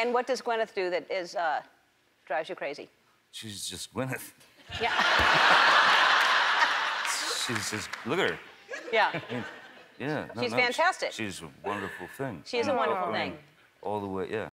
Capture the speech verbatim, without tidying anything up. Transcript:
And what does Gwyneth do that is uh, drives you crazy? She's just Gwyneth. Yeah. She's just, look at her. Yeah. I mean, yeah. No, She's no, fantastic. She, she's a wonderful thing. She is a wonderful I mean, thing. all the way, yeah.